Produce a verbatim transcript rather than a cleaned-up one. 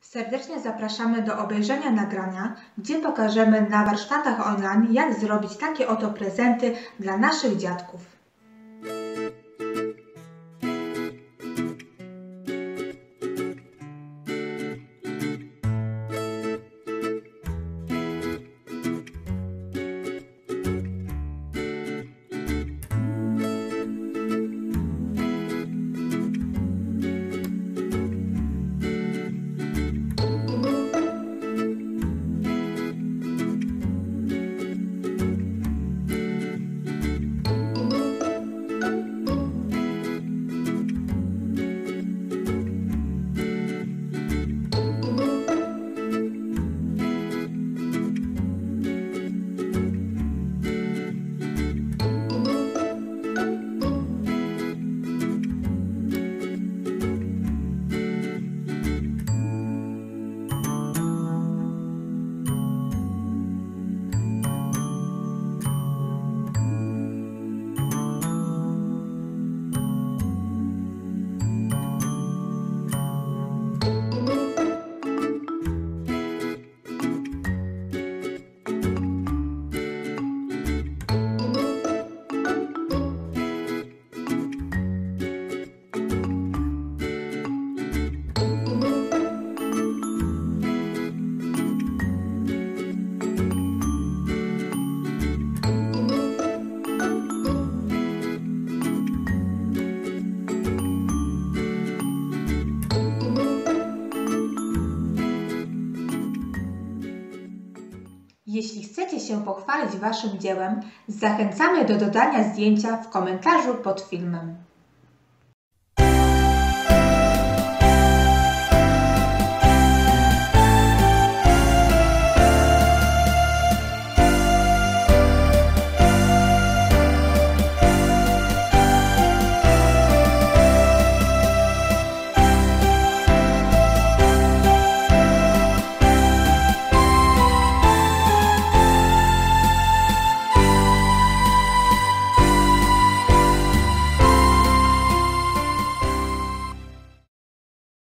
Serdecznie zapraszamy do obejrzenia nagrania, gdzie pokażemy na warsztatach online, jak zrobić takie oto prezenty dla naszych dziadków. Jeśli chcecie się pochwalić Waszym dziełem, zachęcamy do dodania zdjęcia w komentarzu pod filmem.